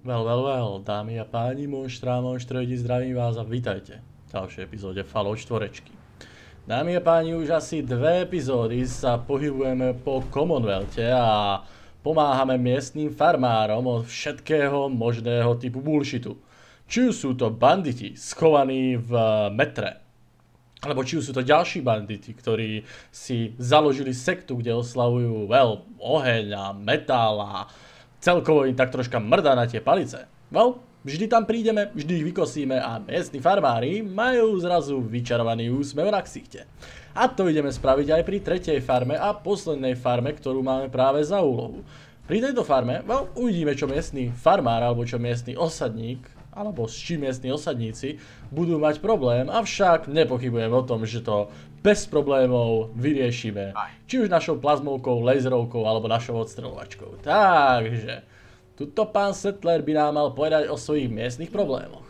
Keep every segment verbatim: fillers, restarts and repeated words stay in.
Well, well, well, dámy a páni, monštrá, monštroidi, zdravím vás a vítajte v ďalšej epizóde Fallout štyri. Dámy a páni, už asi dve epizódy sa pohybujeme po Commonwealthe a pomáhame miestnym farmárom od všetkého možného typu bullshitu. Či už sú to banditi schovaní v metre, alebo či už sú to ďalší banditi, ktorí si založili sektu, kde oslavujú, well, oheň a metál a celkovo im tak troška mrdá na tie palice. Well, vždy tam prídeme, vždy ich vykosíme a miestni farmári majú zrazu vyčarovaný úsmev na ksichte. A to ideme spraviť aj pri tretej farme a poslednej farme, ktorú máme práve za úlohu. Pri tejto farme, well, uvidíme, čo miestny farmár alebo čo miestny osadník, alebo s čím miestni osadníci budú mať problém, avšak nepochybujem o tom, že to bez problémov vyriešime. Či už našou plazmovkou, laserovkou alebo našou odstreľovačkou. Takže, tuto pán Settler by nám mal povedať o svojich miestnych problémoch.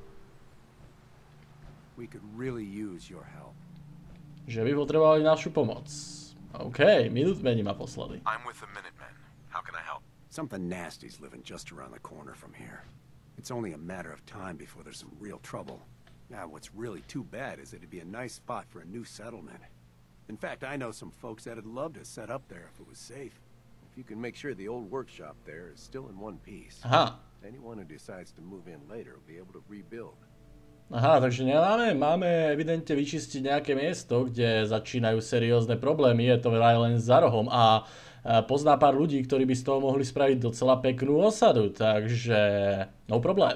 Že by potrebovali našu pomoc. OK, Minutemeni ma poslali. Something nasty's living just around the corner from here. It's only a matter of time before there's some real trouble. Now, what's really too bad is that it'd be a nice spot for a new settlement. In fact, I know some folks that'd love to set up there if it was safe. If you can make sure the old workshop there is still in one piece. Aha. Anyone who decides to move in later will be able to rebuild. Aha, takže nemáme, máme evidentne vyčistiť nejaké miesto, kde začínajú seriózne problémy, je to vraj len za rohom a pozná pár ľudí, ktorí by z toho mohli spraviť docela peknú osadu, takže no problém.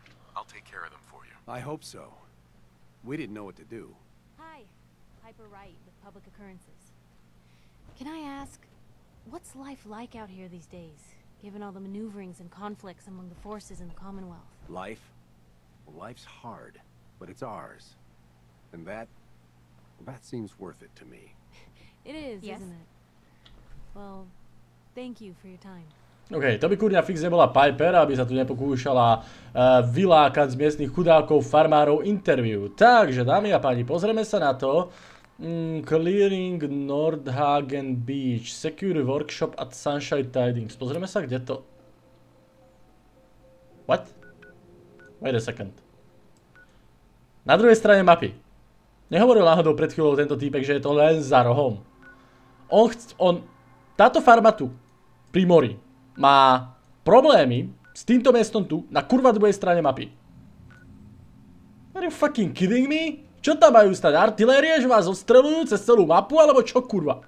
I hope so. We didn't know what to do. Hi, Piper Wright with Public Occurrences. Can I ask, what's life like out here these days, given all the maneuverings and conflicts among the forces in the Commonwealth? Life? Well, life's hard, but it's ours. And that, that seems worth it to me. It is, Yes. isn't it? Well, thank you for your time. OK, to by kurňa fix nebola Piper, aby sa tu nepokúšala uh, vylákať z miestnych chudákov farmárov interview. Takže, dámy a páni, pozrieme sa na to. Mm, clearing Nordhagen Beach, Secure Workshop at Sunshine Tidings. Pozrieme sa, kde to... What? Wait a second. Na druhej strane mapy. Nehovoril náhodou pred chvíľou tento týpek, že je to len za rohom. On chc... on... Táto farma tu, pri mori, má problémy s týmto miestom tu, na kurva druhej strane mapy. Are you fucking kidding me? Čo tam majú stať? Artilérie, že vás ostreľujú cez celú mapu, alebo čo kurva?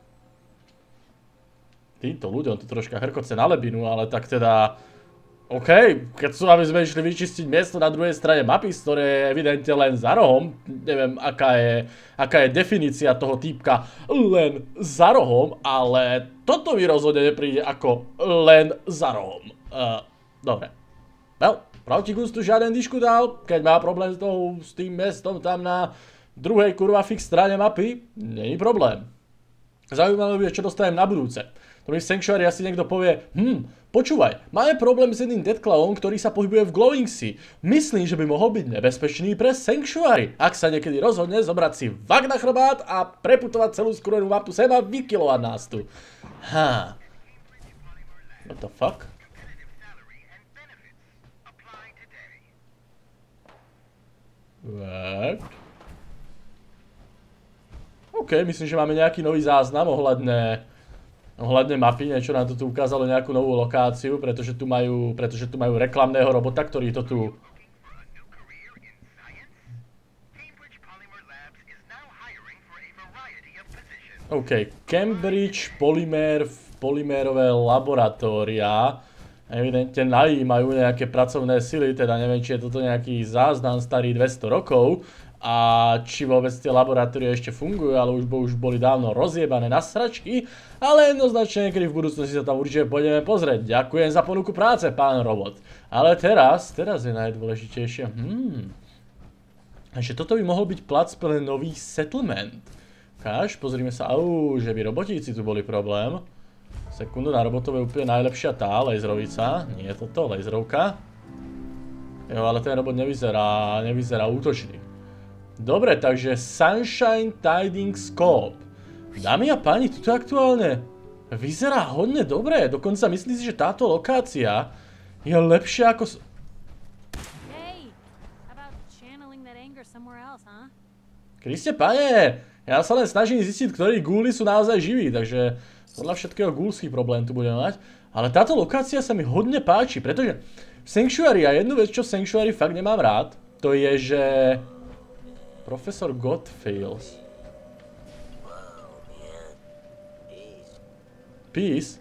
Týmto ľuďom to troška hrkoce na lebinu, ale tak teda... OK, keď sú, aby sme išli vyčistiť miesto na druhej strane mapy, z ktoré je evidentne len za rohom, neviem, aká je, aká je definícia toho týpka len za rohom, ale toto mi rozhodne nepríde ako len za rohom. Uh, dobre. Well, Protigus tu žiaden dišku dal, keď má problém s, toho, s tým mestom tam na druhej kurva fix strane mapy, není problém. Zaujímavé je, čo dostanem na budúce. To mi v Sanctuary asi niekto povie, hm, počúvaj, máme problém s jedným Deathclawom, ktorý sa pohybuje v Glowing Sea. Myslím, že by mohol byť nebezpečný pre Sanctuary, ak sa niekedy rozhodne zobrať si vak na chrbát a preputovať celú skúrenú mapu sem a vykilovať nás tu. Ha. What the fuck? Tak. OK, myslím, že máme nejaký nový záznam ohľadne... ohľadne mapy, niečo nám to tu ukázalo, nejakú novú lokáciu, pretože tu majú, pretože tu majú reklamného robota, ktorý to tu... OK, Cambridge Polymer, Polymérové laboratória. Evidentne najímajú nejaké pracovné sily, teda neviem, či je toto nejaký záznam starý dvesto rokov. A či vôbec tie laboratórie ešte fungujú, ale už, bo, už boli dávno rozjebané na sračky, ale jednoznačne niekedy v budúcnosti sa tam určite pôjdeme pozrieť. Ďakujem za ponuku práce, pán robot. Ale teraz, teraz je najdôležitejšie. Hmm. Takže toto by mohol byť plac pre nový settlement. Káž, pozrime sa, au, že by robotíci tu boli problém. Sekundu, na robotov je úplne najlepšia tá, laserovica. Nie je toto, laserovka. Jo, ale ten robot nevyzerá, nevyzerá útočný. Dobre, takže Sunshine Tidings Scope. Dámy a páni, tuto aktuálne vyzerá hodne dobre. Dokonca myslím si, že táto lokácia je lepšie ako... Hey, how about channeling that anger somewhere else, huh? Kriste pane, ja sa len snažím zistiť, ktorí gúli sú naozaj živí, takže podľa všetkého gúlský problém tu budeme mať. Ale táto lokácia sa mi hodne páči, pretože v Sanctuary, a jednu vec, čo v Sanctuary fakt nemám rád, to je, že... Profesor Godfails. Peace.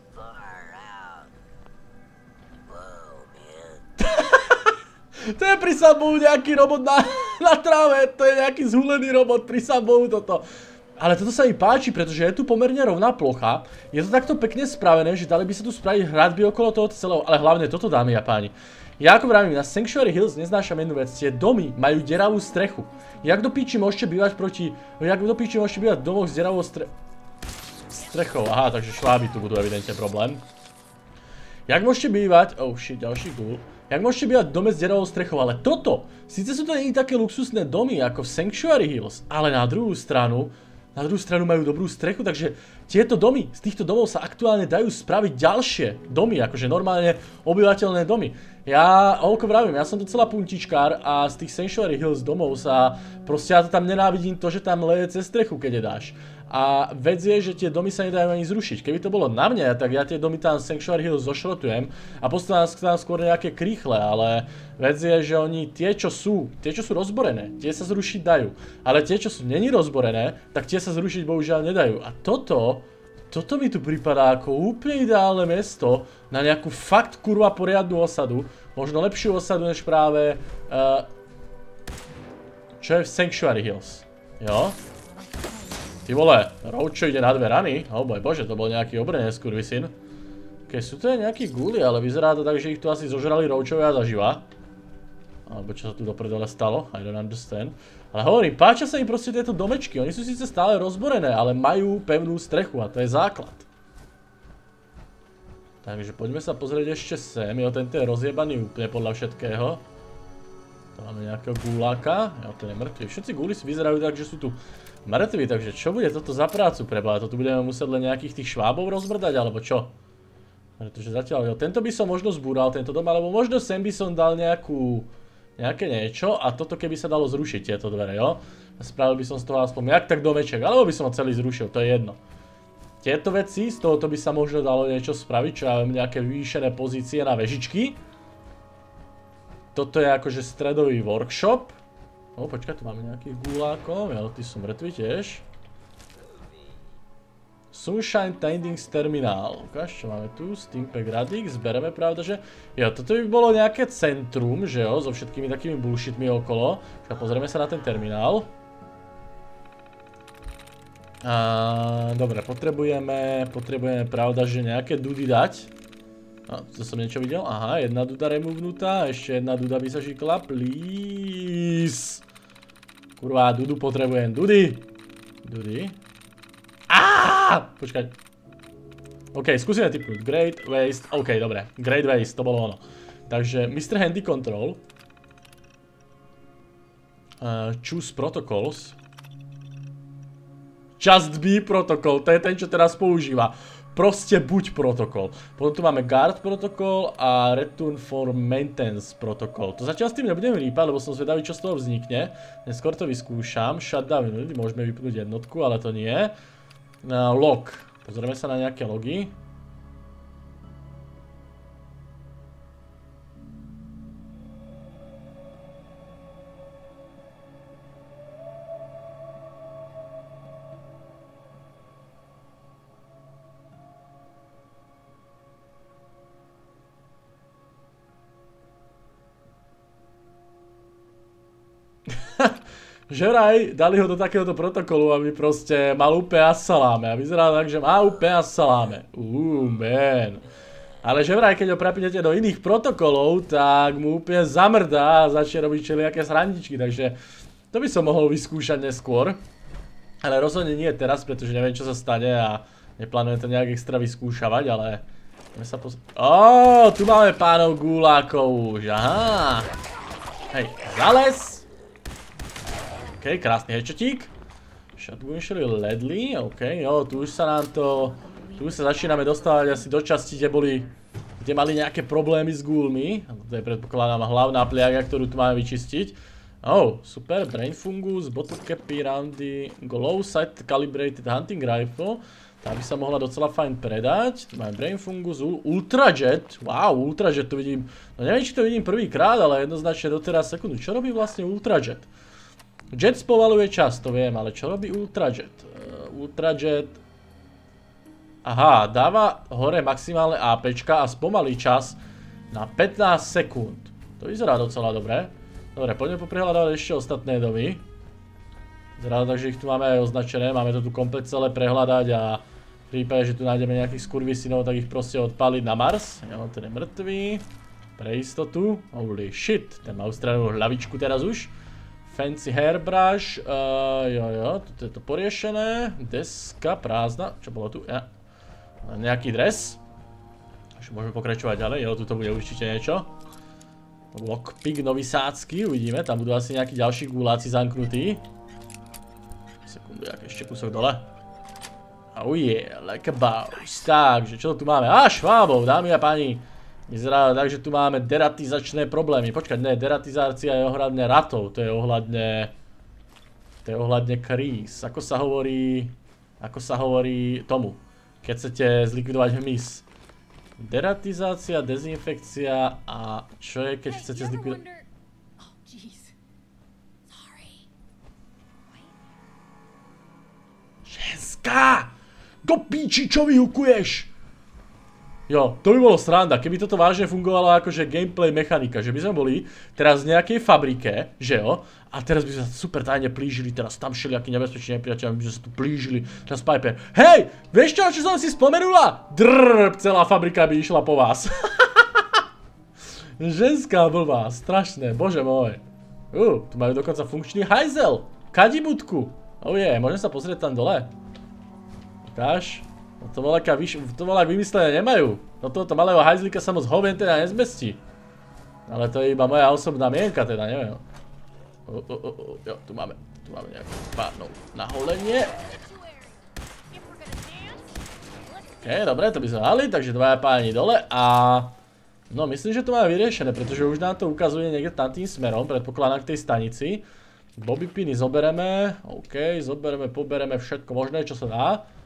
To je pri Sabohu nejaký robot na, na tráve, to je nejaký zhulený robot pri Sabohu toto. Ale toto sa mi páči, pretože je tu pomerne rovná plocha, je to takto pekne spravené, že dali by sa tu spraviť hradby okolo toho celého, ale hlavne toto, dámy a páni. Ja ako vravím, na Sanctuary Hills neznášam jednu vec, tie domy majú deravú strechu. Jak do píči môžete bývať proti, jak do píči môžete bývať v domoch s deravou stre... strechou, aha, takže šváby tu budú evidentne problém. Jak môžete bývať, oh shit, ďalší ghoul. Jak môžete bývať v dome s deravou strechou, ale toto, síce sú to nie také luxusné domy ako v Sanctuary Hills, ale na druhú stranu, na druhú stranu majú dobrú strechu, takže tieto domy, z týchto domov sa aktuálne dajú spraviť ďalšie domy, akože normálne obyvateľné domy. Ja, oľko vravím, ja som docela puntičkár a z tých Sanctuary Hills domov sa, proste ja to tam nenávidím to, že tam leje cez strechu, keď je dáš. A vec je, že tie domy sa nedajú ani zrušiť. Keby to bolo na mne, tak ja tie domy tam Sanctuary Hills zošrotujem a postavím tam skôr nejaké krýchle, ale vec je, že oni tie, čo sú, tie, čo sú rozborené, tie sa zrušiť dajú. Ale tie, čo sú není rozborené, tak tie sa zrušiť bohužiaľ nedajú. A toto, toto mi tu pripadá ako úplne ideálne miesto na nejakú fakt kurva poriadnu osadu. Možno lepšiu osadu než práve, uh, čo je v Sanctuary Hills. Jo? Ty vole, Roach ide na dve rany. Oh boj bože, to bol nejaký obrnenec skurvisyn. Keď sú to aj nejakí gúli, ale vyzerá to tak, že ich tu asi zožrali Roachovia zaživa. Alebo čo sa tu dopredole stalo, I don't understand. Ale hovorím, páčia sa im proste tieto domečky, oni sú síce stále rozborené, ale majú pevnú strechu a to je základ. Takže poďme sa pozrieť ešte sem, jo, tento je rozjebaný úplne podľa všetkého. Tu máme nejakého gúláka, jo, ten je mŕtvý. Všetci gúli vyzerajú tak, že sú tu mŕtvi, takže čo bude toto za prácu preboha? To tu budeme musieť len nejakých tých švábov rozbrdať, alebo čo? Pretože zatiaľ, jo, tento by som možno zbúral, tento dom, alebo možno sem by som dal nejakú, nejaké niečo a toto keby sa dalo zrušiť, tieto dvere, jo? A spravil by som z toho aspoň jak tak domeček, alebo by som ho celý zrušil, to je jedno. Tieto veci, z tohoto by sa možno dalo niečo spraviť, čo ja viem, nejaké vyvýšené pozície na vežičky. Toto je akože stredový workshop. O, počkaj, tu máme nejakých gulákov, jo, tí sú mŕtvi tiež. Sunshine Tendings Terminál. Ukáž, čo máme tu? Steampack Radix, zbereme, pravda, že? Jo, toto by bolo nejaké centrum, že jo, so všetkými takými bullshitmi okolo. A pozrieme sa na ten terminál. A, dobre, potrebujeme, potrebujeme, pravda, že nejaké dudy dať. A, to som niečo videl? Aha, jedna duda removenutá, ešte jedna duda by sa šikla, please. Kurva, dudu potrebujem, dudy. Dudy. Aaaa! Počkaj. OK, skúsime typnúť. Great Waste, OK, dobre. Great Waste, to bolo ono. Takže, mister Handy Control. Uh, choose Protocols. Just be protokol, to je ten, čo teraz používa. Proste buď protokol. Potom tu máme guard protokol a return for maintenance protokol. To zatiaľ s tým nebudem rýpať, lebo som zvedavý, čo z toho vznikne. Neskôr to vyskúšam. Shutdown, môžeme vypnúť jednotku, ale to nie. Uh, log. Pozrieme sa na nejaké logy. Že vraj, dali ho do takéhoto protokolu, aby proste mal úplne assaláme. A vyzerá tak, že má úplne assaláme. Uuu, man. Ale že vraj, keď ho prepnete do iných protokolov, tak mu úplne zamrdá a začne robiť všelijaké srandičky. Takže to by som mohol vyskúšať neskôr. Ale rozhodne nie teraz, pretože neviem, čo sa stane a neplánujem to nejak extra vyskúšavať, ale... sa poz... Ó, tu máme pánov gulákov už, aha. Hej, zales. OK, krásny headshottík. Shotgun shell Ledley, OK, jo, tu už sa nám to... Tu už sa začíname dostávať asi do časti, kde boli... kde mali nejaké problémy s ghoulmi. To je predpokladám hlavná pliaga, ktorú tu máme vyčistiť. Oh, super, Brain Fungus, Bottle Capy, Roundy, Glow Sight Calibrated Hunting Rifle. Tá by sa mohla docela fajn predať. Tu máme Brain Fungus, Ultrajet. Wow, Ultrajet to vidím. No neviem, či to vidím prvýkrát, ale jednoznačne doteraz sekundu. Čo robí vlastne Ultrajet? Jet spovaluje čas, to viem, ale čo robí Ultrajet? Uh, Ultrajet... Aha, dáva hore maximálne APčka a spomalí čas na pätnásť sekúnd. To vyzerá docela dobre. Dobre, poďme poprehľadávať ešte ostatné domy. Zráda, takže ich tu máme aj označené, máme to tu komplet celé prehľadať a v prípade, že tu nájdeme nejakých skurvisinov, tak ich proste odpáliť na Mars. Jo, ten je mŕtvý. Pre istotu. Holy shit, ten má ustranenú hlavičku teraz už. Fancy hairbrush, uh, jo jo, toto je to poriešené. Deska prázdna, čo bolo tu? Ja. Nejaký dres. Takže môžeme pokračovať ďalej, jo, tuto bude určite niečo. Lockpick nový sácky, uvidíme, tam budú asi nejakí ďalší guláci zamknutí. Sekundu, jak ešte kúsok dole. Oh yeah, like a boss. Takže, čo tu máme? Á, švábov, dámy a páni. Vyzerá tak, že tu máme deratizačné problémy. Počkať, ne, deratizácia je ohľadne ratov, to je ohľadne... To je ohľadne kríz. Ako sa hovorí... Ako sa hovorí tomu, keď chcete zlikvidovať hmyz. Deratizácia, dezinfekcia a čo je, keď chcete zlikvidovať... Ženská! Do píči, čo vyhukuješ? Jo, to by bolo sranda, keby toto vážne fungovalo akože gameplay mechanika, že by sme boli teraz v nejakej fabrike, že jo? A teraz by sme sa super tajne plížili, teraz tam všelijakí nebezpeční nepriateľi, by sme sa tu plížili, teraz Piper. Hej, vieš čo, čo som si spomenula? Drrrr, celá fabrika by išla po vás. Ženská blbá, strašné, bože môj. Uh, tu majú dokonca funkčný hajzel, kadibutku. Oh je, yeah, môžem sa pozrieť tam dole? Ukáž. No to voľaka vymyslené nemajú. No tohoto malého hajzlíka sa moc hovien teda nezmestí. Ale to je iba moja osobná mienka teda, neviem. O, o, o, o, jo, tu máme, tu máme nejakú párnou naholenie. OK, dobre, to by sme mali, takže dvaja páni dole a... No myslím, že to máme vyriešené, pretože už nám to ukazuje niekde tam tým smerom, predpokladám k tej stanici. Bobby piny zobereme, OK, zobereme, pobereme všetko možné, čo sa dá.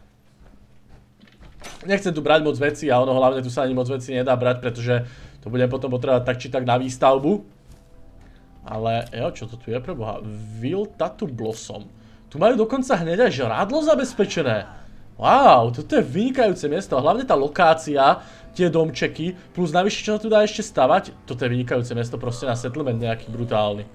Nechcem tu brať moc veci a ono hlavne tu sa ani moc veci nedá brať, pretože to budem potom potrebovať tak či tak na výstavbu. Ale jo, čo to tu je pre boha? Will Tattoo Blossom. Tu majú dokonca hneď aj žrádlo zabezpečené. Wow, toto je vynikajúce miesto, hlavne tá lokácia, tie domčeky, plus navyše čo sa tu dá ešte stavať. Toto je vynikajúce miesto, proste na settlement nejaký brutálny.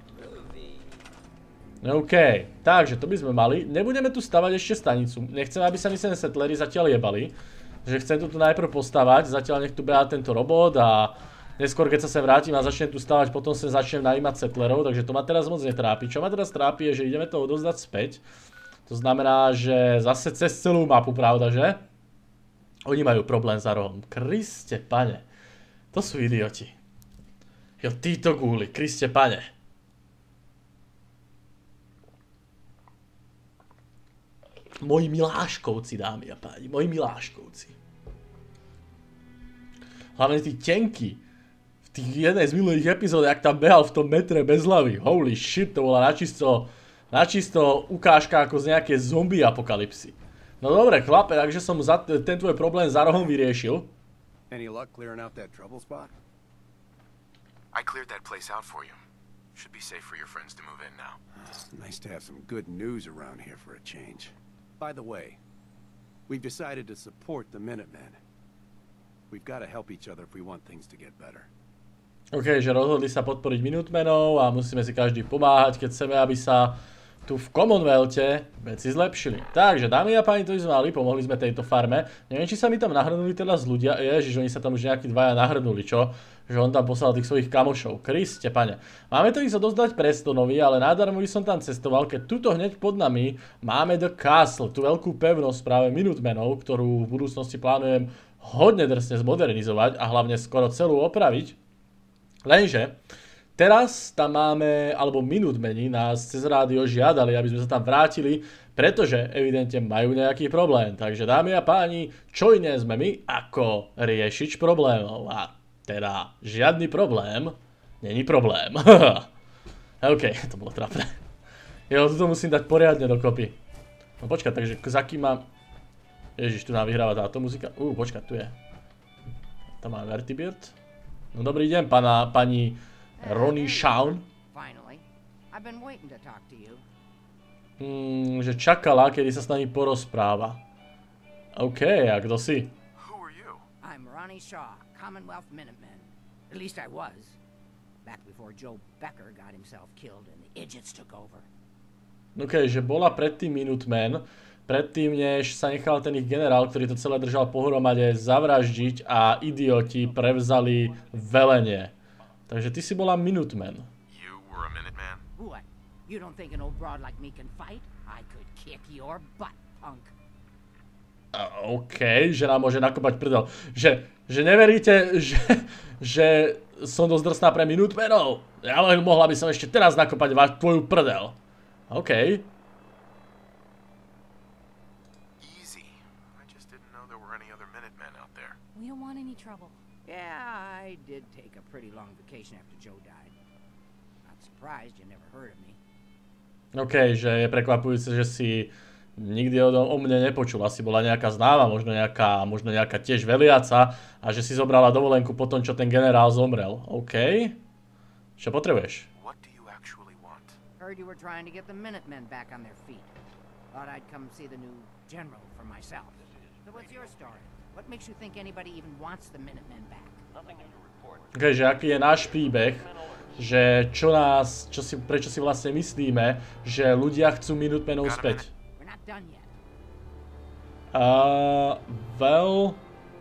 OK, takže to by sme mali. Nebudeme tu stavať ešte stanicu. Nechcem, aby sa mi sem settleri zatiaľ jebali. Takže chcem tu najprv postavať, zatiaľ nech tu behá tento robot a neskôr keď sa sem vrátim a začnem tu stavať, potom sem začnem najímať settlerov, takže to ma teraz moc netrápi. Čo ma teraz trápi je, že ideme to odozdať späť. To znamená, že zase cez celú mapu, pravda, že? Oni majú problém za rohom. Kriste pane. To sú idioti. Jo, títo gúli, Kriste pane. Moji miláškovci, dámy a páni, moji miláškovci. Hlavne tí tenky. V tých jednej z minulých epizód, jak tam behal v tom metre bez hlavy. Holy shit, to bola načisto, načisto ukážka ako z nejakej zombie apokalipsy. No dobre, chlape, takže som za ten tvoj problém za rohom vyriešil. Any luck clearing out that trouble spot? I cleared that place out for you. Should be safe for your friends to move in now. Nice to have some good news around here for a change. By the way, we've decided to support the Minutemen. We've got to help each other if we want things to get better. OK, že rozhodli sa podporiť Minutemenov a musíme si každý pomáhať, keď chceme, aby sa tu v Commonwealthe veci zlepšili. Takže, dámy a páni, to sme mali, pomohli sme tejto farme. Neviem, či sa mi tam nahrnuli teraz ľudia. Ježiš, oni sa tam už nejakí dvaja nahrnuli, čo? Že on tam poslal tých svojich kamošov. Kriste, pane. Máme to ich sa dozdať Prestonovi, ale nádarmo som tam cestoval, keď tuto hneď pod nami máme The Castle, tú veľkú pevnosť práve Minutemenov, ktorú v budúcnosti plánujem hodne drsne zmodernizovať a hlavne skoro celú opraviť. Lenže teraz tam máme, alebo Minutemeni nás cez rádio žiadali, aby sme sa tam vrátili, pretože evidentne majú nejaký problém. Takže dámy a páni, čo iné sme my, ako riešič problémov. A teda žiadny problém, není problém. OK, to bolo trapné. Jo, tu musím dať poriadne dokopy. No počkaj, takže za kým mám... Ježiš, tu nám vyhráva táto muzika. Uuu, počkaj, tu je. Tam máme Vertibird. No dobrý deň, pana, pani Ronnie Shawn. Hmm, že čakala, kedy sa s nami porozpráva. OK, a kto si? Who are you? I'm Ronnie Shaw, Commonwealth Minutemen. At least I was. Back before Joe Becker got himself killed and the idiots took over. OK, že bola predtým Minutemen, predtým než sa nechal ten ich generál, ktorý to celé držal pohromade, zavraždiť a idioti prevzali velenie. Takže ty si bola Minutemen. You were a Minuteman? What? You don't think an old broad like me can fight? I could kick your butt, punk. Uh, OK, že nám môže nakopať prdel. Že, že neveríte, že, že som dosť drsná pre Minutemenov? Ja len mohla by som ešte teraz nakopať vaš tvoju prdel. OK. Easy. I just didn't know there were any other Minutemen out there. We don't want any trouble. Yeah, I did take a pretty long vacation after Joe died. Not surprised you never heard of me. OK, že je prekvapujúce, že si nikdy o, o mne nepočula. Si bola nejaká známa, možno nejaká, možno nejaká tiež veliaca a že si zobrala dovolenku po tom, čo ten generál zomrel. OK. Čo potrebuješ? What do you actually want? Heard you were trying to get the Minutemen back on their feet. Thought I'd come see the new general for myself. So what's your story? What makes you think anybody even wants the Minutemen back? OK, že aký je náš príbeh, že čo nás, čo si, prečo si vlastne myslíme, že ľudia chcú Minutemenov späť. Uh, well...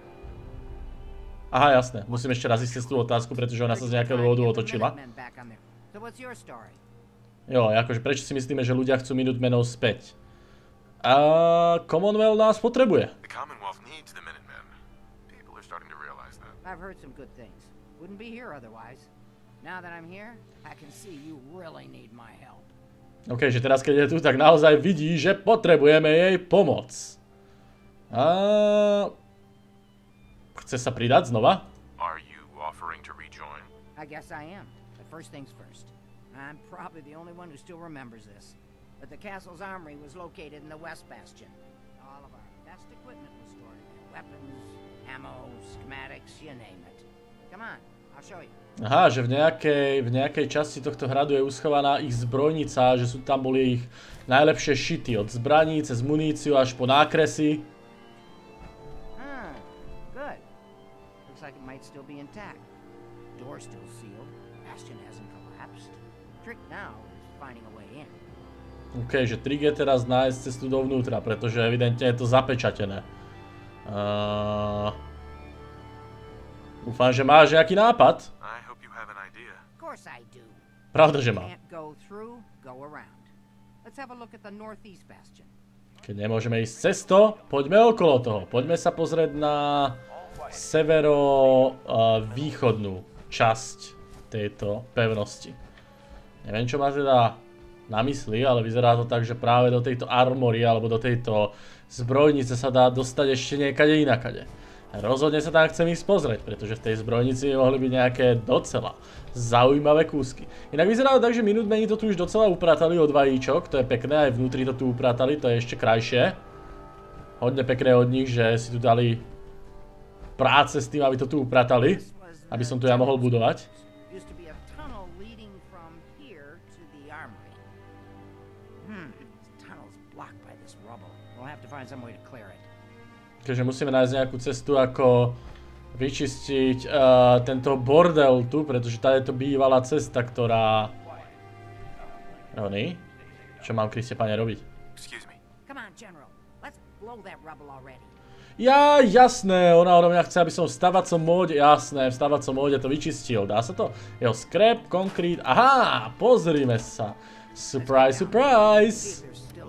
Aha, jasné, musím ešte raz zistiť tú otázku, pretože ona sa z nejakého dôvodu otočila. Jo, akože prečo si myslíme, že ľudia chcú Minutemenov späť? Uh, Commonwealth nás potrebuje. The Commonwealth needs the Minutemen. People are starting to realize that. I've heard some good things. Wouldn't be here otherwise. Now that I'm here, I can see you really need my help. OK, že teraz keď je tu, tak naozaj vidí, že potrebujeme jej pomoc. A... Chce sa pridať znova? Are you offering to rejoin? I guess I am. But first things first. I'm probably the only one who still remembers this. But the castle's armory was located in the West Bastion. All of our best equipment was stored there. Weapons, ammo, schematics, you name it. Come on, I'll show you. Aha, že v nejakej, v nejakej časti tohto hradu je uschovaná ich zbrojnica, že sú tam boli ich najlepšie šity, od zbraní cez muníciu až po nákresy. Hmm, good. Looks like it might still be intact. Door's still sealed. Bastion hasn't collapsed. Trick now is finding a way in. OK, že trik je teraz nájsť cestu dovnútra, pretože evidentne je to zapečatené. Uh... Dúfam, že máš nejaký nápad. Pravda, že má. Keď nemôžeme ísť cesto, poďme okolo toho. Poďme sa pozrieť na severo-východnú časť tejto pevnosti. Neviem, čo má teda na mysli, ale vyzerá to tak, že práve do tejto armory alebo do tejto zbrojnice sa dá dostať ešte niekade inakade. Rozhodne sa tam chcem ísť pozrieť, pretože v tej zbrojnici mohli byť nejaké docela zaujímavé kúsky. Inak vyzerá to tak, že Minutemeni to tu už docela upratali od vajíčok, to je pekné, aj vnútri to tu upratali, to je ešte krajšie. Hodne pekné od nich, že si tu dali práce s tým, aby to tu upratali, aby som tu ja mohol budovať. Takže musíme nájsť nejakú cestu, ako vyčistiť uh, tento bordel tu, pretože tady je to bývalá cesta, ktorá... Ronnie? Čo mám, Kriste, pane, robiť? Ja, jasné, ona odo mňa chce, aby som v stavacom móde, jasné, v stavacom móde to vyčistil. Dá sa to? Jo, scrap, konkrét, aha, pozrime sa. Surprise, surprise!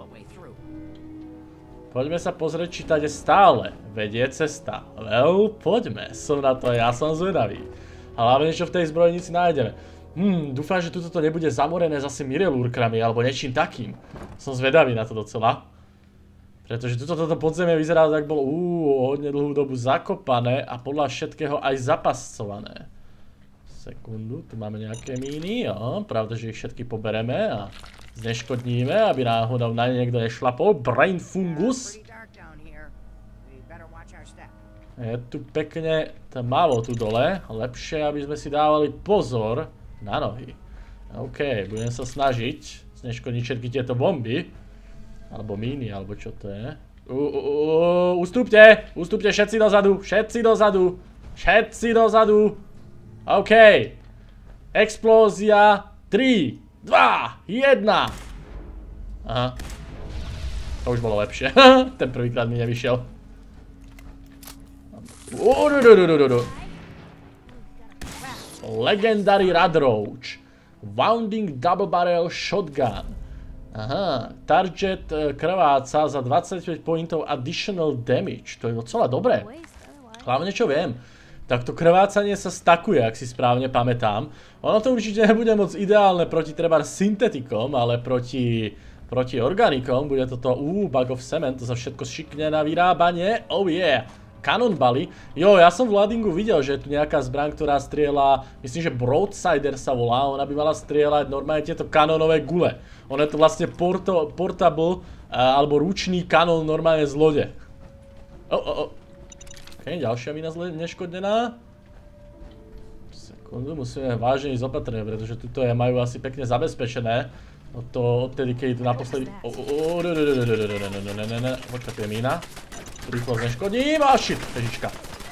Poďme sa pozrieť, či tady stále vedie cesta. Well, poďme, som na to, ja som zvedavý. A hlavne, čo v tej zbrojnici nájdeme. Hmm, dúfam, že toto nebude zamorené zase mirelúrkrami alebo niečím takým. Som zvedavý na to docela. Pretože toto, toto podzemie vyzerá, tak bolo úúú, hodne dlhú dobu zakopané a podľa všetkého aj zapascované. Sekundu, tu máme nejaké míny, jo, pravda, že ich všetky pobereme a zneškodníme, aby náhodou na ne niekto nešlapol. Brain fungus. Je tu pekne tmavo tu dole, lepšie, aby sme si dávali pozor na nohy. OK, budem sa snažiť zneškodiť všetky tieto bomby. Alebo míny, alebo čo to je. Ustúpte! Ustúpte všetci dozadu! Všetci dozadu! Všetci dozadu! OK. Explózia. tri, dva, jeden. Aha. To už bolo lepšie. Ten prvýkrát mi nevyšiel. Legendary Radroach. Wounding Double Barrel Shotgun. Aha, target krváca za dvadsaťpäť pointov additional damage. To je docela dobré. Hlavne čo viem, tak to krvácanie sa stakuje, ak si správne pamätám. Ono to určite nebude moc ideálne proti treba syntetikom, ale proti, proti organikom bude toto, uuu, bag of cement, to sa všetko šikne na vyrábanie. Oh yeah. Kanonbaly. Jo, ja som v loadingu videl, že je tu nejaká zbraň, ktorá strieľa, myslím, že Broadsider sa volá, ona by mala strieľať normálne tieto kanónové gule. Ono je to vlastne porto, portable, uh, alebo ručný kanón normálne z lode. Oh, oh, oh. Ok, ďalšia mina neškodnená. Sekundu, musíme vážne ísť opatrne, pretože tuto je, majú asi pekne zabezpečené. Od to, odtedy, keď tu naposledy... Počkaj, tu je mína. Rýchlo zneškodím a shit, vežička.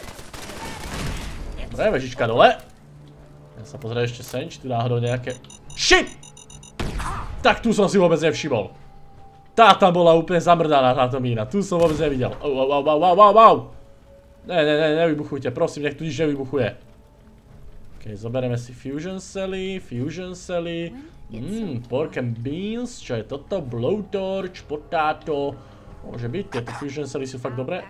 Dobre, vežička dole. Ja sa pozrieť ešte sem, či tu náhodou nejaké... Shit! Tak tu som si vôbec nevšimol. Tá tam bola úplne zamrdaná táto mína, tu som vôbec nevidel. Au, au, au, au, au, au. Ne, ne, ne, nevybuchujte, prosím, nech tu nič nevybuchuje. Ok, zoberieme si fusion cely, fusion cely. Mmm, pork and beans, čo je toto? Blowtorch, potato. Môže byť, tieto fusion cely sú fakt dobré.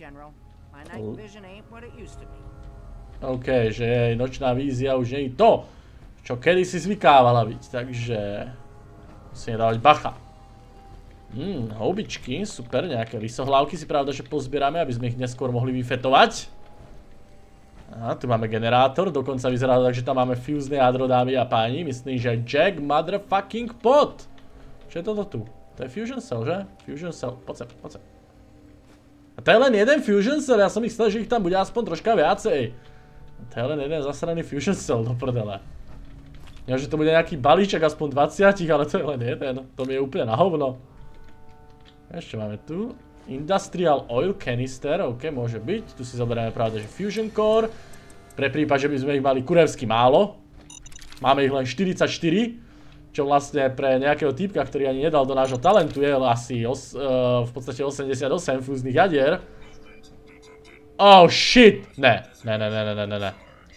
OK, že jej nočná vízia už nie je to, čo kedysi zvykávala byť, takže musíme dávať bacha. Mmm, houbičky, super, nejaké lisohlávky si pravda, že pozbierame, aby sme ich neskôr mohli vyfetovať. A tu máme generátor, dokonca vyzerá tak, že tam máme fúzne jadro, dámy a páni, myslím, že Jack motherfucking pot. Čo je toto tu? To je fusion cell, že? Fusion cell, poď sem, poď sem. A to je len jeden fusion cell, ja som myslel, že ich tam bude aspoň troška viacej. A to je len jeden zasraný fusion cell, do prdele. Ja, že to bude nejaký balíček aspoň dvadsať, ale to je len jeden, to mi je úplne na hovno. Ešte máme tu. Industrial oil canister, ok, môže byť. Tu si zoberieme pravda, že fusion core. Pre prípad, že by sme ich mali kurevsky málo. Máme ich len štyridsaťštyri. Čo vlastne pre nejakého týpka, ktorý ani nedal do nášho talentu, je asi os, uh, v podstate osemdesiatosem fúznych jadier. Oh shit! Ne, ne, ne, ne, ne, ne, ne.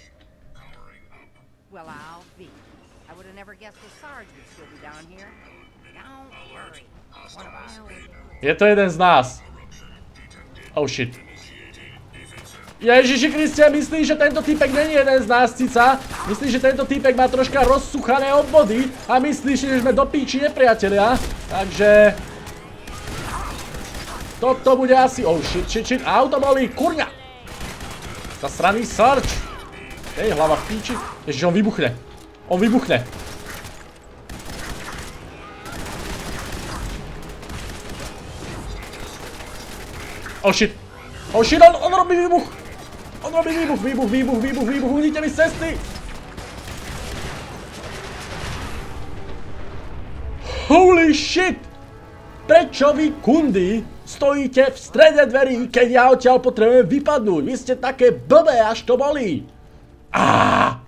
Je to jeden z nás. Oh shit. Ježiši Kriste, myslíš, že tento týpek není jeden z nás, cica? Myslíš, že tento týpek má troška rozsuchané obvody? A myslíš, že sme do píči nepriatelia? Takže... Toto bude asi... Oh shit, shit, shit, auto bolí, kurňa! Zasraný search. Hej, hlava v píči. Ježiš, on vybuchne. On vybuchne. Oh shit. Oh shit, on, on robí výbuch. On robí výbuch, výbuch, výbuch, výbuch, výbuch, uvidíte mi z cesty! Holy shit! Prečo vy, kundy, stojíte v strede dverí, keď ja odtiaľ potrebujem vypadnúť? Vy ste také blbé, až to bolí! Aaaa!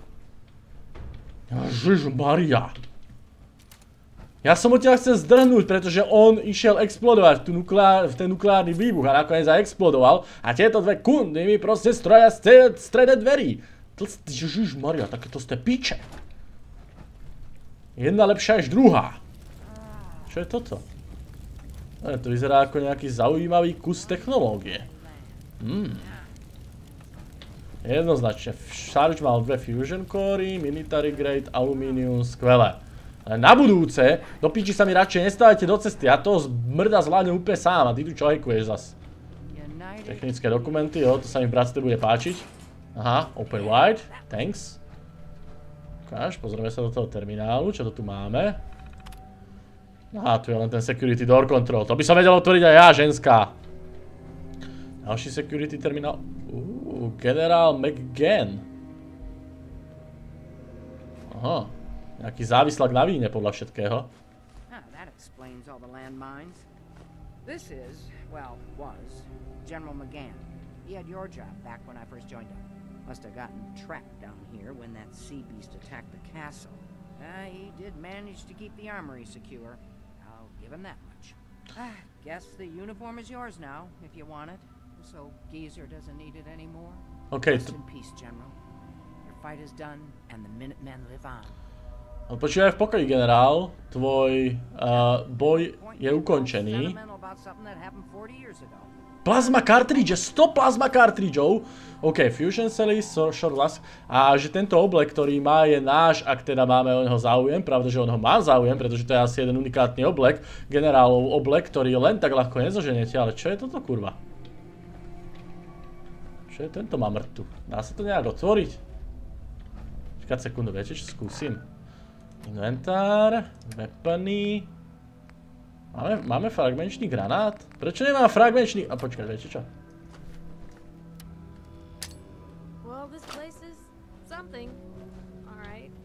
Ježišmaria. Ja som odtiaľ chcel zdrhnúť, pretože on išiel explodovať v ten nukleárny výbuch a nakoniec aj explodoval. A tieto dve kundy mi proste stroja v strede dverí. Ježišmaria, takéto ste piče. Jedna lepšia až druhá. Čo je toto? E, to vyzerá ako nejaký zaujímavý kus technológie. Hmm. Jednoznačne. Charge mal dve fusion cory, military grade, aluminium, skvelé. Ale na budúce, do piči sa mi radšej nestávajte do cesty, ja toho zmrda zvládnem úplne sám a ty tu čo hejkuješ zas. Technické dokumenty, jo, to sa mi v bratstve bude páčiť. Aha, open wide, thanks. Ukáž, pozrieme sa do toho terminálu, čo to tu máme. Aha, tu je len ten security door control, to by som vedel otvoriť aj ja, ženská. Ďalší security terminál. Uuu, generál McGann. Aha, nejaký závislak na víne podľa všetkého. Ah, that explains all the landmines. This is, well, was General McGann. He had your job back when I first joined him. Must have gotten trapped down here when that sea beast attacked the castle. Uh, he did manage to keep the armory secure. I'll give him that much. Ah, guess the uniform is yours now, if you want it. So Geezer doesn't need it anymore. Okay. Rest in peace, General. Your fight is done, and the Minutemen live on. Počúvaj v pokoji, generál. Tvoj uh, boj je ukončený. Plazma cartridge, sto plazma cartridgeov. OK, fusion celly, so, short last. A že tento oblek, ktorý má, je náš, ak teda máme o neho záujem. Pravda, že o neho mám záujem, pretože to je asi jeden unikátny oblek. Generálov oblek, ktorý len tak ľahko nezoženete. Ale čo je toto, kurva? Čo je tento mamrt tu? Dá sa to nejak otvoriť? Čakať sekundu, viete čo? Skúsim. Inventár, weapony. Máme, máme fragmenčný granát? Prečo nemá fragmenčný... A počkaj, viete čo? Well, this place is something. All right.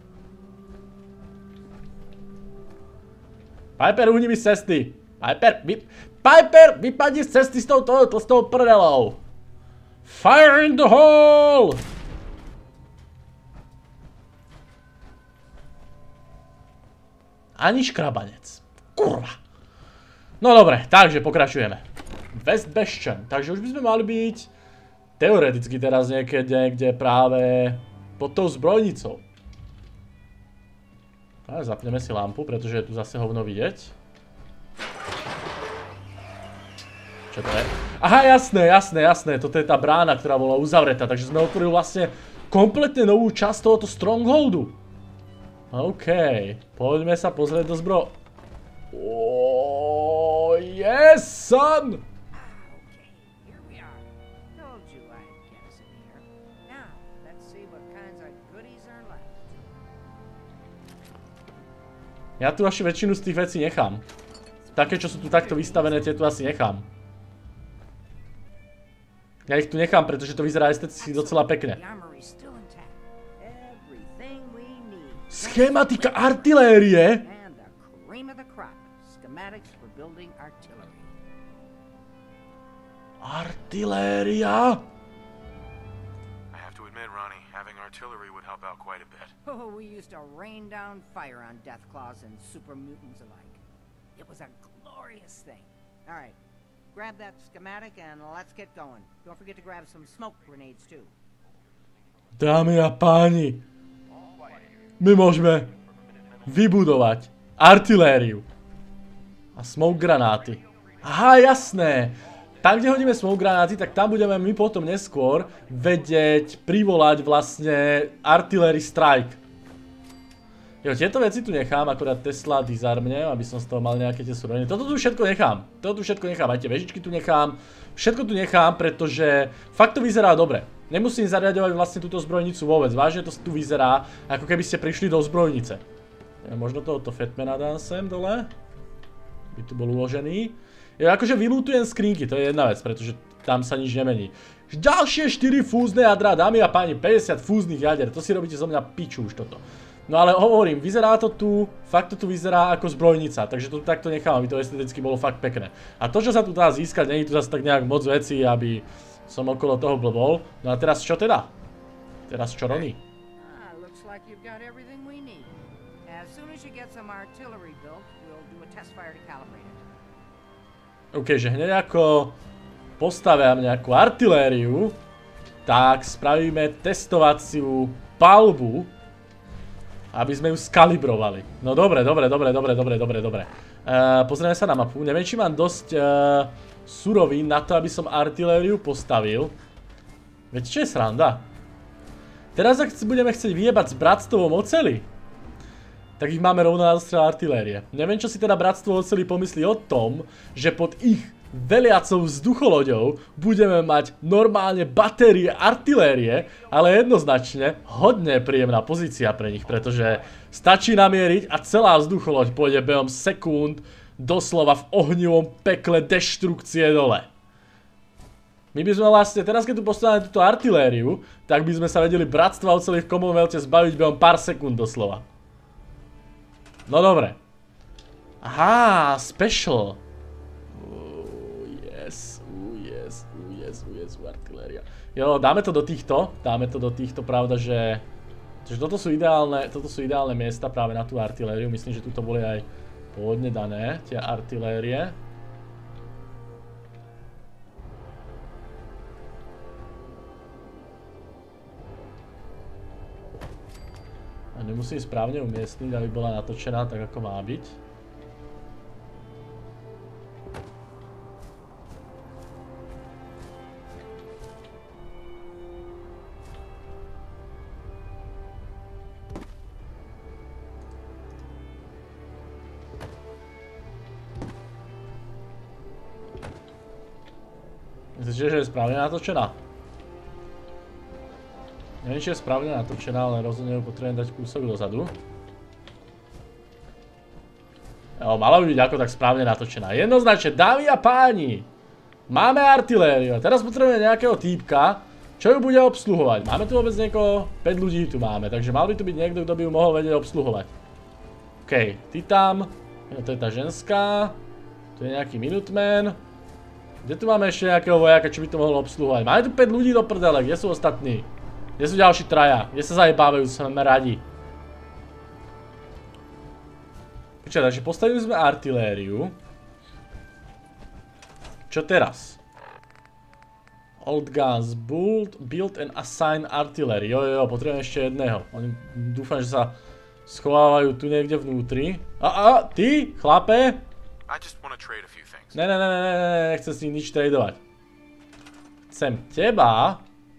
Piper, uhni mi z cesty. Piper, vy... Piper, vypadni z cesty s tou tlstou prdelou. Fire in the hole! Ani škrabanec. Kurva. No dobre, takže pokračujeme. West Bastion, takže už by sme mali byť teoreticky teraz niekde, niekde práve pod tou zbrojnicou. A zapneme si lampu, pretože je tu zase hovno vidieť. Čo to je? Aha, jasné, jasné, jasné, toto je tá brána, ktorá bola uzavretá, takže sme otvorili vlastne kompletne novú časť tohoto strongholdu. OK, poďme sa pozrieť do zbro... Oh, yes, son! Okay, here we are. Told you I'd get us in here. Now, let's see what kinds of goodies are left. Ja tu asi väčšinu z tých vecí nechám. Také, čo sú tu takto vystavené, tie tu asi nechám. Ja ich tu nechám, pretože to vyzerá esteticky docela pekne. Schematika artilérie? Artiléria? I have to admit, Ronnie, having artillery would help out quite a bit. Oh, we used to rain down fire on Deathclaws and super mutants alike. It was a glorious thing. All right, grab that schematic and let's get going. Don't forget to grab some smoke grenades too. Dámy a páni, my môžeme vybudovať artilériu a smoke granáty. Aha, jasné. Tam, kde hodíme smoke granáty, tak tam budeme my potom neskôr vedieť privolať vlastne artillery strike. Jo, tieto veci tu nechám, akorát Tesla disarmne, aby som z toho mal nejaké tie suroviny. Toto tu všetko nechám. Toto tu všetko nechám, aj tie vežičky tu nechám. Všetko tu nechám, pretože fakt to vyzerá dobre. Nemusím zariadovať vlastne túto zbrojnicu vôbec. Vážne to tu vyzerá, ako keby ste prišli do zbrojnice. Ja, možno tohoto Fatmana dám sem dole. By tu bol uložený. Ja akože vylútujem skrinky, to je jedna vec, pretože tam sa nič nemení. Ďalšie štyri fúzne jadrá, dámy a páni, päťdesiat fúznych jader, to si robíte zo mňa piču už toto. No ale hovorím, vyzerá to tu, fakt to tu vyzerá ako zbrojnica, takže to takto nechám, aby to esteticky bolo fakt pekné. A to, čo sa tu dá získať, nie je tu zase tak nejak moc veci, aby som okolo toho blbol. No a teraz čo teda? Teraz čo Ronnie? OK, že hneď ako postavím nejakú artilériu, tak spravíme testovaciu palbu, aby sme ju skalibrovali. No dobre, dobre, dobre, dobre, dobre, dobre, dobre. Uh, pozrieme sa na mapu. Neviem, či mám dosť uh, surovín na to, aby som artilériu postavil. Viete, čo je sranda? Teraz, ak budeme chcieť vyjebať s bratstvom oceli, tak ich máme rovno na dostrel artilérie. Neviem, čo si teda bratstvo oceli pomyslí o tom, že pod ich veliacou vzducholoďou budeme mať normálne batérie artilérie, ale jednoznačne hodne príjemná pozícia pre nich, pretože stačí namieriť a celá vzducholoď pôjde behom sekúnd doslova v ohnivom pekle deštrukcie dole. My by sme vlastne, teraz keď tu postavíme túto artilériu, tak by sme sa vedeli bratstva oceli v Commonwealthe zbaviť behom pár sekúnd doslova. No dobre. Aha, special. Uh, yes, uh, yes, uh, yes, uh, yes, uh, artiléria. Jo, dáme to do týchto, dáme to do týchto, pravda, že... Čiže toto sú ideálne, toto sú ideálne miesta práve na tú artilériu, myslím, že tuto boli aj pôvodne dané, tie artilérie. A nemusím správne umiestniť, aby bola natočená tak, ako má byť. Myslíte, že je správne natočená? Neviem, či je správne natočená, ale rozhodne ju potrebujem dať kúsok dozadu. Jo, mala by byť ako tak správne natočená. Jednoznačne, dámy a páni, máme artilériu. Teraz potrebujeme nejakého týpka, čo ju bude obsluhovať. Máme tu vôbec niekoho? päť ľudí tu máme, takže mal by tu byť niekto, kto by ju mohol vedieť obsluhovať. OK, ty tam, to je tá ženská, tu je nejaký Minuteman. Kde tu máme ešte nejakého vojaka, čo by to mohol obsluhovať? Máme tu päť ľudí do prdele, kde sú ostatní? Kde sú ďalší traja? Kde sa zajebávajú, sme radi. Počkaj, takže postavili sme artilériu. Čo teraz? Old guns, build, build and assign artillery. Jo, jo, jo, potrebujem ešte jedného. Oni dúfam, že sa schovávajú tu niekde vnútri. A, a, ty, chlape? Ne, ne, ne, ne, ne, ne, nechcem s ním nič tradovať. Chcem teba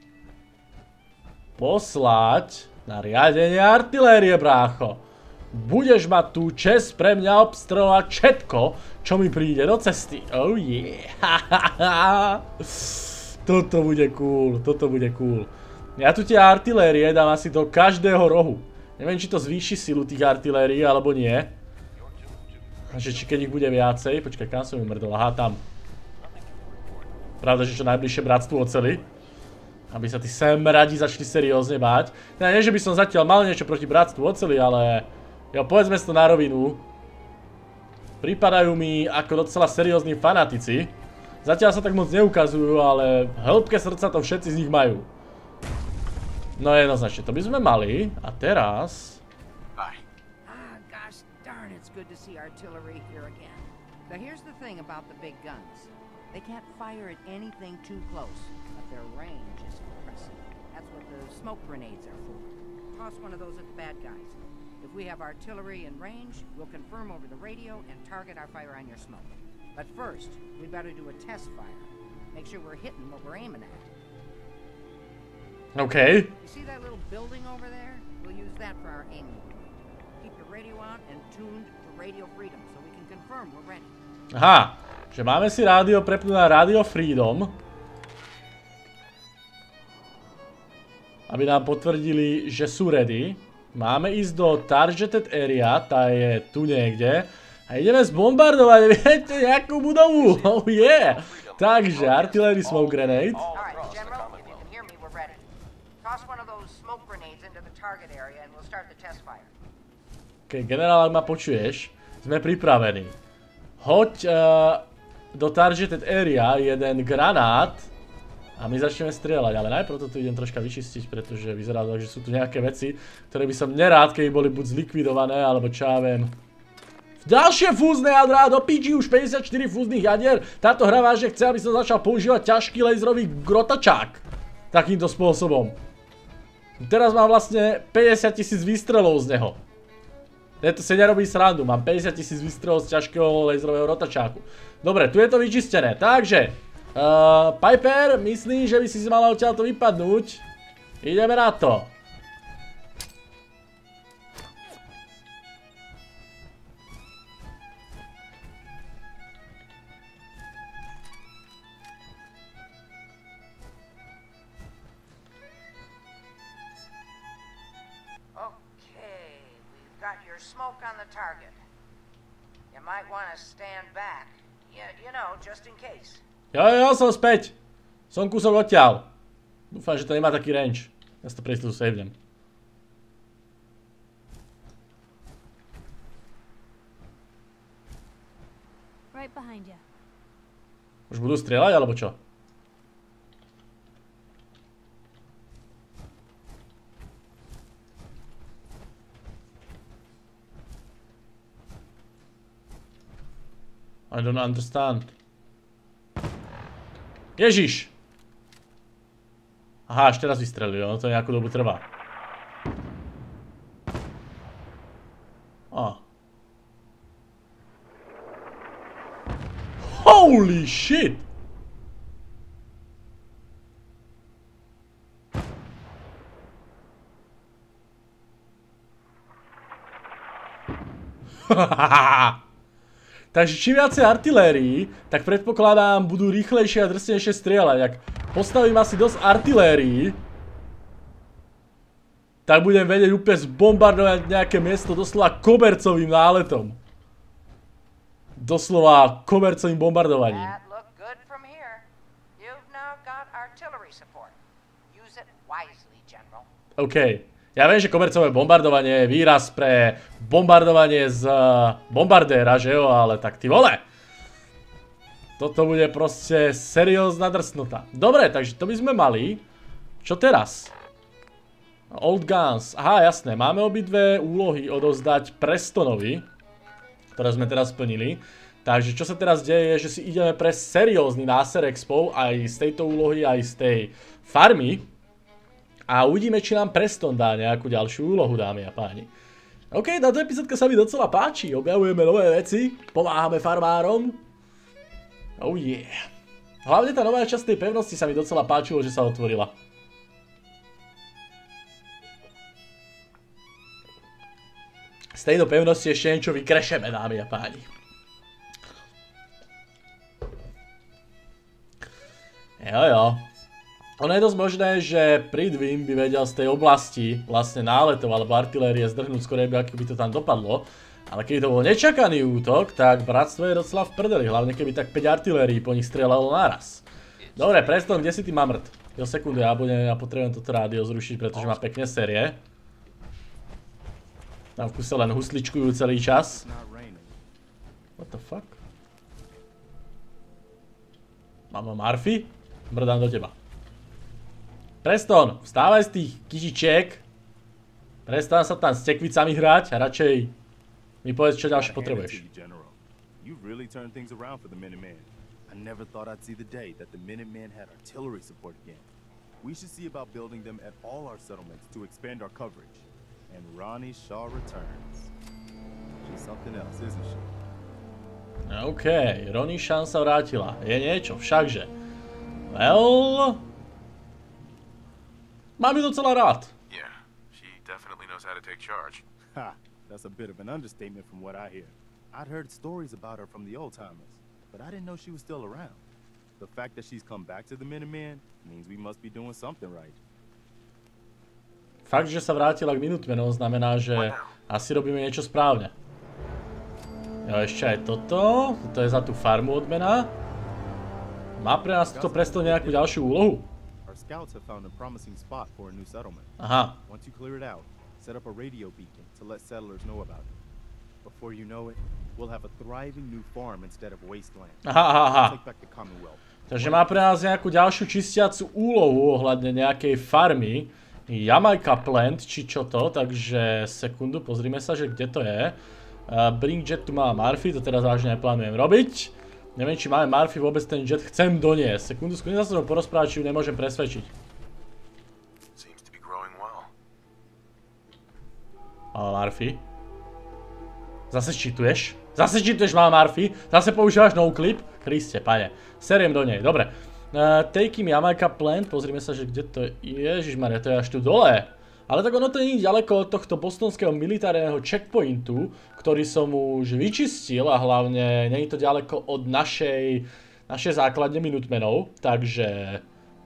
poslať na riadenie artilérie, brácho. Budeš mať tú česť pre mňa obstreľovať všetko, čo mi príde do cesty. Oh yeah. Toto bude cool, toto bude cool. Ja tu tie artilérie dám asi do každého rohu. Neviem, či to zvýši silu tých artilérií, alebo nie. Že či keď ich bude viacej. Počkaj, kam som ju mrdol? Aha, tam. Pravda, že čo najbližšie bratstvu oceli. Aby sa tí sem radi začali seriózne báť. Ja, nie, že by som zatiaľ mal niečo proti bratstvu oceli, ale... Jo, povedzme si to na rovinu. Pripadajú mi ako docela seriózni fanatici. Zatiaľ sa tak moc neukazujú, ale v hĺbke srdca to všetci z nich majú. No jednoznačne, to by sme mali. A teraz... Good to see artillery here again. Now here's the thing about the big guns. They can't fire at anything too close, but their range is impressive. That's what the smoke grenades are for. Toss one of those at the bad guys. If we have artillery in range, we'll confirm over the radio and target our fire on your smoke. But first, we better do a test fire. Make sure we're hitting what we're aiming at. Okay. You see that little building over there? We'll use that for our aiming. Keep your radio out and tuned to Radio Freedom so we can confirm we're ready. Aha, že máme si rádio prepnúť na Radio Freedom. Aby nám potvrdili, že sú ready. Máme ísť do Targeted Area, tá je tu niekde. A ideme zbombardovať, viete, nejakú budovu. Oh yeah. Takže, artillery smoke grenade. Alright, General, if you can hear me, we're ready. Toss one of those smoke grenades into the target area and we'll start the test fire. Ok, generál, ak ma počuješ, sme pripravení. Hoď uh, do Targeted Area jeden granát a my začneme strieľať, ale najprv to tu idem troška vyčistiť, pretože vyzerá to, že sú tu nejaké veci, ktoré by som nerád, keby boli buď zlikvidované, alebo čo ja viem. Ďalšie fúzne jadrá, do píči, už päťdesiatštyri fúznych jadier. Táto hra vážne chce, aby som začal používať ťažký laserový grotačák. Takýmto spôsobom. Teraz mám vlastne päťdesiat tisíc výstrelov z neho. To si nerobí srandu, mám päťdesiat tisíc výstrelov z ťažkého laserového rotačáku. Dobre, tu je to vyčistené, takže Uh, Piper, myslím, že by si si mala odtiaľto vypadnúť. Ideme na to. Okay, we've got your smoke on the target. You might want to stand back. You, you know, just in case. Jo, jo, som späť. Som kúsok odtiaľ. Dúfam, že to nemá taký range. Ja si to pre istotu savenem. Right behind you. Už budú strieľať, alebo čo? I don't understand. Ježiš! Aha, ešte raz vystrelili, ono to nejakú dobu trvá. Á. Holy shit! Takže čím viacej artilérií, tak predpokladám, budú rýchlejšie a drsnejšie strieľať. Ak postavím asi dosť artilérií, tak budem vedieť úplne zbombardovať nejaké miesto doslova kobercovým náletom. Doslova kobercovým bombardovaním. That looked good from here. You've now got artillery support. Use it wisely, General. OK. Ja viem, že kobercové bombardovanie je výraz pre bombardovanie z bombardéra, že jo, ale tak ty vole. Toto bude proste seriózna drsnota. Dobre, takže to by sme mali. Čo teraz? Old Guns. Aha, jasné, máme obidve úlohy odovzdať Prestonovi, ktoré sme teraz splnili. Takže čo sa teraz deje, je, že si ideme pre seriózny náser expov aj z tejto úlohy, aj z tej farmy. A uvidíme, či nám Preston dá nejakú ďalšiu úlohu, dámy a páni. OK, táto epizódka sa mi docela páči. Objavujeme nové veci, pomáhame farmárom. Oh yeah. Hlavne tá nová časť tej pevnosti sa mi docela páčilo, že sa otvorila. Z tejto pevnosti ešte niečo vykrešeme, dámy a páni. Jo, jo. Ono je dosť možné, že Pridwin by vedel z tej oblasti vlastne náletov alebo artilérie zdrhnúť skôr, ako by to tam dopadlo. Ale keby to bol nečakaný útok, tak bratstvo je docela v prdeli, hlavne keby tak päť artilérií po nich strieľalo naraz. Dobre, Preston, kde si ty mamrt? Jo, sekundu, ja, budem, ja potrebujem toto rádio zrušiť, pretože má pekné série. Tam v kuse len husličkujú celý čas. What the fuck? Mama Murphy? Brdám do teba. Preston, vstávaj z tých kytičiek. Prestan sa tam s tekvicami hrať a radšej mi povedz, čo ďalšie potrebuješ. You've really turned things around for the Minutemen. I never thought I'd see the day that the Minutemen had artillery support again. We should see about building them at all our settlements to expand our coverage. And Ronnie Shaw returns. She's something else, isn't she? OK, Ronnie Shaw sa vrátila. Je niečo, všakže. Well... Mám ju docela rád. Yeah, she definitely knows how to take charge. Ha, that's a bit of an understatement from what I hear. I'd heard stories about her from the old-timers, but I didn't know she was still around. The fact that she's come back to the Minutemen means we must be doing something right. Fakt, že sa vrátila k Minutemenom, znamená, že asi robíme niečo správne. Jo, ešte aj toto. Toto je za tú farmu odmena. Má pre nás to Preston nejakú ďalšiu úlohu? Our scouts have found a promising spot for a new settlement. Aha. Once you clear it out, set up a radio beacon to let settlers know about it. Before you know it, we'll have a thriving new farm instead of wasteland. Aha, aha, aha. Take back the Commonwealth. Takže má pre nás nejakú ďalšiu čistiacu úlohu ohľadne nejakej farmy. Jamaica Plant, či čo to, takže sekundu, pozrime sa, že kde to je. Uh, bring jet tu má Murphy, to teraz vážne neplánujem robiť. Neviem, či máme Murphy, vôbec ten jet chcem doniesť. Sekundu, skúsim sa s ňou porozprávať, či ju nemôžem presvedčiť. Ale Murphy? Zase čítuješ? Zase čítuješ Mama Murphy? Zase používaš noclip? Kriste, pane. Seriem do nej, dobre. Uh, Taking Jamaica Plant, pozrime sa, že kde to je. Ježišmaria, to je až tu dole. Ale tak ono to nie je ďaleko od tohto bostonského militárneho checkpointu, ktorý som už vyčistil a hlavne nie je to ďaleko od našej, našej základne Minutemenov, takže...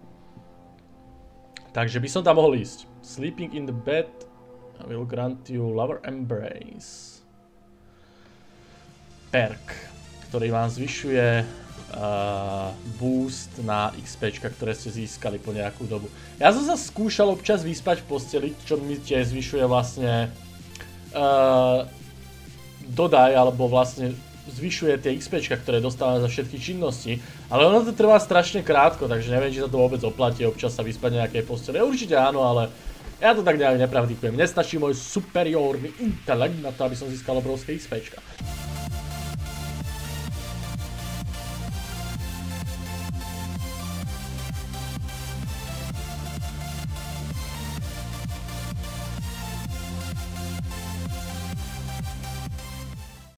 Takže by som tam mohol ísť. Sleeping in the bed will grant you lover embrace. Perk, ktorý vám zvyšuje uh, boost na XPčka, ktoré ste získali po nejakú dobu. Ja som sa skúšal občas vyspať v posteli, čo mi tiež zvyšuje vlastne uh, dodaj, alebo vlastne zvyšuje tie XPčka, ktoré dostávame za všetky činnosti. Ale ono to trvá strašne krátko, takže neviem, či sa to vôbec oplatí občas sa vyspať nejakej posteli. Určite áno, ale ja to tak nejak nepraktikujem. Nestačí môj superiórny intelekt na to, aby som získal obrovské XPčka.